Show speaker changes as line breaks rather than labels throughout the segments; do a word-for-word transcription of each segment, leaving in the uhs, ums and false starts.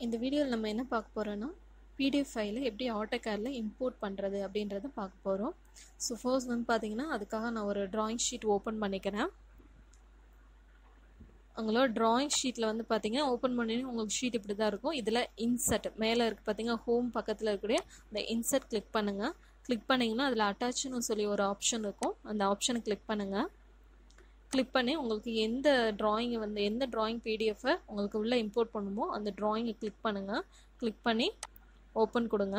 இந்த வீடியோவில் நம்ம என்ன பார்க்க போகிறோன்னா பிடிஎஃப் ஃபைலை எப்படி ஆட்டோகேடில் இம்போர்ட் பண்ணுறது அப்படின்றத பார்க்க போகிறோம். ஸோ ஃபர்ஸ்ட் வந்து பார்த்தீங்கன்னா அதுக்காக நான் ஒரு ட்ராயிங் ஷீட் ஓப்பன் பண்ணிக்கிறேன். உங்களோட ட்ராயிங் ஷீட்டில் வந்து பார்த்தீங்கன்னா ஓப்பன் பண்ணி உங்களுக்கு ஷீட் இப்படி தான் இருக்கும். இதில் இன்சர்ட் மேலே இருக்குது பார்த்தீங்கன்னா ஹோம் பக்கத்தில் இருக்கக்கூடிய அந்த இன்சர்ட் கிளிக் பண்ணுங்கள். கிளிக் பண்ணிங்கன்னா அதில் அட்டாச்னு சொல்லி ஒரு ஆப்ஷன் இருக்கும். அந்த ஆப்ஷனை கிளிக் பண்ணுங்கள். கிளிக் பண்ணி உங்களுக்கு எந்த ட்ராயிங்கை வந்து எந்த ட்ராயிங் பிடிஎஃபை உங்களுக்கு உள்ளே இம்போர்ட் பண்ணுமோ அந்த ட்ராயிங்கை கிளிக் பண்ணுங்கள். கிளிக் பண்ணி ஓப்பன் கொடுங்க.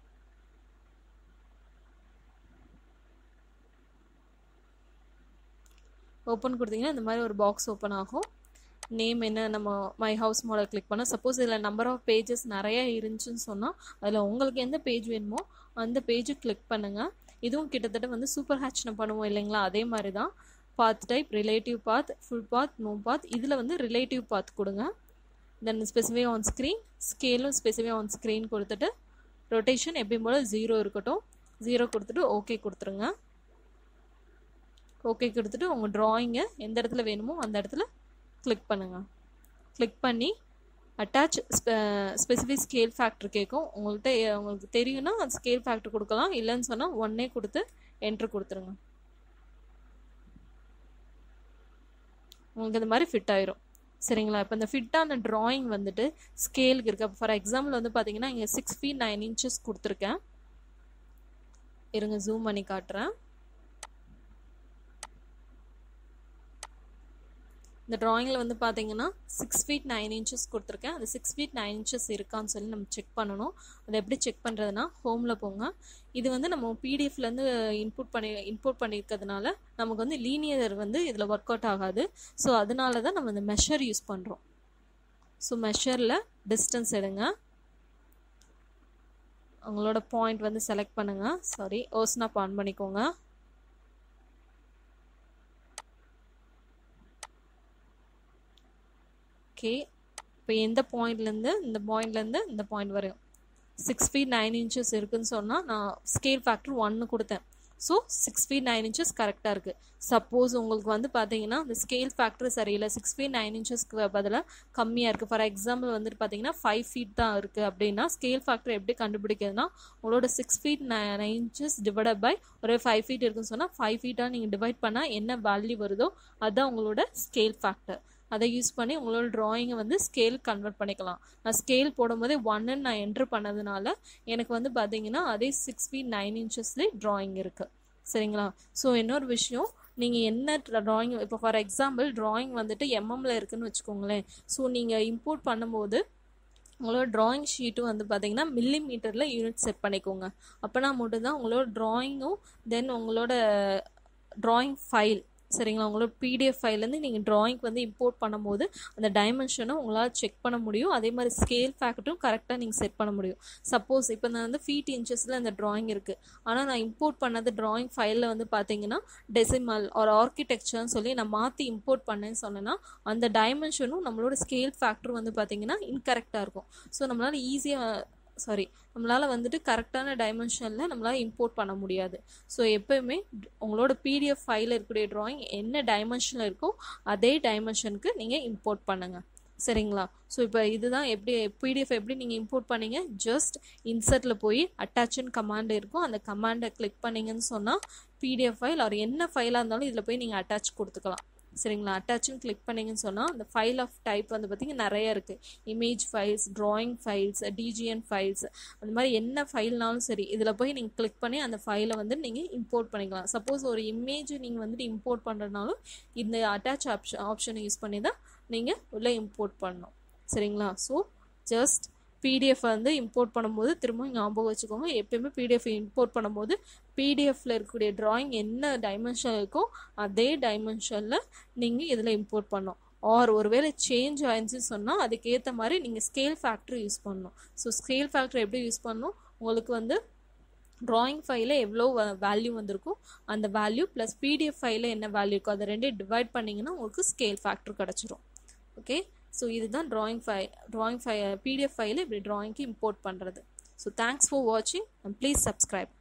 ஓப்பன் கொடுத்தீங்கன்னா இந்த மாதிரி ஒரு பாக்ஸ் ஓப்பன் ஆகும். நேம் என்ன நம்ம மை ஹவுஸ் மாடல் கிளிக் பண்ணால் சப்போஸ் இதில் நம்பர் ஆஃப் பேஜஸ் நிறைய இருந்துச்சுன்னு சொன்னால் அதில் உங்களுக்கு எந்த பேஜ் வேணுமோ அந்த பேஜை கிளிக் பண்ணுங்கள். இதுவும் கிட்டத்தட்ட வந்து சூப்பர் ஹேட்ச் நம்ம பண்ணுவோம் இல்லைங்களா, அதே மாதிரி தான். Path type, relative path, full path, no path. இதில் வந்து ரிலேட்டிவ் பாத் கொடுங்க. தென் ஸ்பெசிஃபை ஆன் ஸ்க்ரீன், ஸ்கேலும் ஸ்பெசிஃபை ஆன் ஸ்க்ரீன் கொடுத்துட்டு ரொட்டேஷன் எப்பயும் போல் ஜீரோ இருக்கட்டும். ஜீரோ கொடுத்துட்டு ஓகே கொடுத்துருங்க. ஓகே கொடுத்துட்டு உங்கள் ட்ராயிங்கை எந்த இடத்துல வேணுமோ அந்த இடத்துல கிளிக் பண்ணுங்கள். கிளிக் பண்ணி அட்டாச் ஸ்பெசிஃபை ஸ்கேல் ஃபேக்டர் கேட்கும். உங்கள்கிட்ட உங்களுக்கு தெரியும்னா அது ஸ்கேல் ஃபேக்டர் கொடுக்கலாம். இல்லைன்னு சொன்னால் ஒன்னே கொடுத்து என்ட்ரு கொடுத்துருங்க. உங்களுக்கு இந்த மாதிரி ஃபிட் ஆயிரும். சரிங்களா? இப்போ இந்த ஃபிட்டான ட்ராயிங் வந்துட்டு ஸ்கேலுக்கு இருக்குது. ஃபார் எக்ஸாம்பிள் வந்து பார்த்தீங்கன்னா இங்கே சிக்ஸ் ஃபீட் நைன் இன்ச்சஸ் கொடுத்துருக்கேன். இருங்க ஜூம் பண்ணி காட்டுறேன். இந்த ட்ராயிங்கில் வந்து பார்த்தீங்கன்னா சிக்ஸ் ஃபீட் நைன் இன்ச்சஸ் கொடுத்துருக்கேன். அந்த சிக்ஸ் ஃபீட் நைன் இன்ச்சஸ் இருக்கான்னு சொல்லி நம்ம செக் பண்ணணும். அதை எப்படி செக் பண்ணுறதுனா ஹோமில் போங்க. இது வந்து நம்ம பிடிஎஃப்லேருந்து இன்புட் பண்ணி இம்போர்ட் பண்ணியிருக்கிறதுனால நமக்கு வந்து லீனியர் வந்து இதில் ஒர்க் அவுட் ஆகாது. ஸோ அதனால தான் நம்ம இந்த மெஷர் யூஸ் பண்ணுறோம். ஸோ மெஷரில் டிஸ்டன்ஸ் எடுங்க. உங்களோட பாயிண்ட் வந்து செலக்ட் பண்ணுங்கள். சாரி, ஓஸ்னாப் ஆன் பண்ணிக்கோங்க. ஓகே, இப்போ எந்த பாயிண்ட்லேருந்து இந்த பாயிண்ட்லேருந்து இந்த பாயிண்ட் வரையும் சிக்ஸ் ஃபீட் நைன் இன்ச்சஸ் இருக்குதுன்னு சொன்னால் நான் ஸ்கேல் ஃபேக்டர் ஒன்று கொடுத்தேன். So six feet nine inches கரெக்டாக இருக்குது. சப்போஸ் உங்களுக்கு வந்து பார்த்தீங்கன்னா இந்த ஸ்கேல் ஃபேக்டர் சரியில்லை, சிக்ஸ் ஃபீட் நைன் இன்ச்சஸ்க்கு பதிலாக கம்மியாக இருக்குது. ஃபார் எக்ஸாம்பிள் வந்துட்டு பார்த்தீங்கன்னா ஃபைவ் ஃபீட் தான் இருக்குது அப்படின்னா ஸ்கேல் ஃபேக்டர் எப்படி கண்டுபிடிக்கிறதுனா உங்களோட six feet nine inches divide by ஒரு ஃபைவ் ஃபீட் இருக்குன்னு சொன்னால் ஃபைவ் ஃபீட்டாக நீங்கள் டிவைட் பண்ணால் என்ன வேல்யூ வருதோ அதுதான் உங்களோட ஸ்கேல் ஃபேக்டர். அதை யூஸ் பண்ணி உங்களோட ட்ராயிங்கை வந்து ஸ்கேல் கன்வெர்ட் பண்ணிக்கலாம். நான் ஸ்கேல் போடும்போதே ஒன்னு நான் என்ட்ரு பண்ணதுனால எனக்கு வந்து பார்த்தீங்கன்னா அதே சிக்ஸ் ஃபீட் நைன் இன்ச்சஸ்லேயே ட்ராயிங் இருக்குது. சரிங்களா? ஸோ இன்னொரு விஷயம், நீங்கள் என்ன ட்ராயிங் இப்போ ஃபார் எக்ஸாம்பிள் ட்ராயிங் வந்துட்டு எம்எம்ல இருக்குதுன்னு வச்சுக்கோங்களேன். ஸோ நீங்கள் இம்போர்ட் பண்ணும்போது உங்களோட ட்ராயிங் ஷீட்டும் வந்து பார்த்தீங்கன்னா மில்லி மீட்டரில் யூனிட் செட் பண்ணிக்கோங்க. அப்போனா மட்டும்தான் உங்களோட ட்ராயிங்கும் தென் உங்களோட ட்ராயிங் ஃபைல், சரிங்களா, உங்களோட பிடிஎஃப் ஃபைல்லேருந்து நீங்கள் ட்ராயிங்க்கு வந்து இம்போர்ட் பண்ணும்போது அந்த டைமென்ஷனை உங்களால் செக் பண்ண முடியும். அதே மாதிரி ஸ்கேல் ஃபேக்டரும் கரெக்டாக நீங்கள் செட் பண்ண முடியும். சப்போஸ் இப்போ நான் வந்து ஃபீட் இன்ச்சஸில் அந்த ட்ராயிங் இருக்குது, ஆனால் நான் இம்போர்ட் பண்ணது ட்ராயிங் ஃபைலில் வந்து பார்த்தீங்கன்னா டெசிமல் ஒரு ஆர்கிடெக்சர்னு சொல்லி நான் மாற்றி இம்போர்ட் பண்ணேன்னு சொன்னேன்னா அந்த டைமென்ஷனும் நம்மளோட ஸ்கேல் ஃபேக்டரும் வந்து பார்த்தீங்கன்னா இன்கரெக்டாக இருக்கும். ஸோ நம்மளால் ஈஸியாக சாரி நம்மளால் வந்துட்டு கரெக்டான டைமென்ஷனில் நம்மளால் இம்போர்ட் பண்ண முடியாது. ஸோ எப்போயுமே உங்களோட பிடிஎஃப் ஃபைலில் இருக்கக்கூடிய ட்ராயிங் என்ன டைமென்ஷனில் இருக்கோ அதே டைமென்ஷனுக்கு நீங்கள் இம்போர்ட் பண்ணுங்கள். சரிங்களா? ஸோ இப்போ இதுதான் எப்படி பிடிஎஃப் எப்படி நீங்கள் இம்போர்ட் பண்ணீங்க. ஜஸ்ட் இன்சர்ட்டில் போய் அட்டாச்னு கமாண்ட் இருக்கும். அந்த கமாண்டை கிளிக் பண்ணிங்கன்னு சொன்னால் பிடிஎஃப் ஃபைல் ஒரு என்ன ஃபைலாக இருந்தாலும் இதில் போய் நீங்கள் அட்டாச் கொடுத்துக்கலாம். சரிங்களா? அட்டாச்சுன்னு கிளிக் பண்ணிங்கன்னு சொன்னால் அந்த ஃபைல் ஆஃப் டைப் வந்து பார்த்திங்கன்னா நிறைய இருக்குது. Image files, drawing files, DGN files, அந்த மாதிரி என்ன ஃபைல்னாலும் சரி இதில் போய் நீங்கள் கிளிக் பண்ணி அந்த ஃபைலை வந்து நீங்கள் இம்போர்ட் பண்ணிக்கலாம். சப்போஸ் ஒரு இமேஜ் நீங்கள் வந்துட்டு இம்போர்ட் பண்ணுறதுனாலும் இந்த அட்டாச் ஆப்ஷன் ஆப்ஷனை யூஸ் பண்ணி தான் நீங்கள் உள்ளே இம்போர்ட் பண்ணணும். சரிங்களா? ஸோ ஜஸ்ட் பிடிஎஃப் வந்து இம்போர்ட் பண்ணும்போது திரும்ப ஞாபகம் வச்சுக்கோங்க, எப்பயுமே பிடிஎஃப் இம்போர்ட் பண்ணும்போது பிடிஎஃப்ல இருக்கக்கூடிய ட்ராயிங் என்ன டைமென்ஷன் இருக்கோ அதே டைமென்ஷனில் நீங்கள் இதில் இம்போர்ட் பண்ணணும். ஆர் ஒருவேளை சேஞ்ச் ஆயிடுச்சுன்னு சொன்னால் அதுக்கேற்ற மாதிரி நீங்கள் ஸ்கேல் ஃபேக்டர் யூஸ் பண்ணணும். ஸோ ஸ்கேல் ஃபேக்டர் எப்படி யூஸ் பண்ணணும், உங்களுக்கு வந்து ட்ராயிங் ஃபைலில் எவ்வளோ வேல்யூ வந்திருக்கோ அந்த வேல்யூ ப்ளஸ் பிடிஎஃப் ஃபைலில் என்ன வேல்யூ இருக்கோ அதை ரெண்டே டிவைட் பண்ணிங்கன்னா உங்களுக்கு ஸ்கேல் ஃபேக்டர் கிடச்சிரும். ஓகே, ஸோ இதுதான் ட்ராயிங் ஃபை ட்ராயிங் ஃபை பிடிஎஃப் ஃபைலை இப்படி ட்ராயிங்க்கு இம்போர்ட் பண்ணுறது. ஸோ தேங்க்ஸ் ஃபார் வாட்சிங் அண்ட் ப்ளீஸ் சப்ஸ்கிரைப்.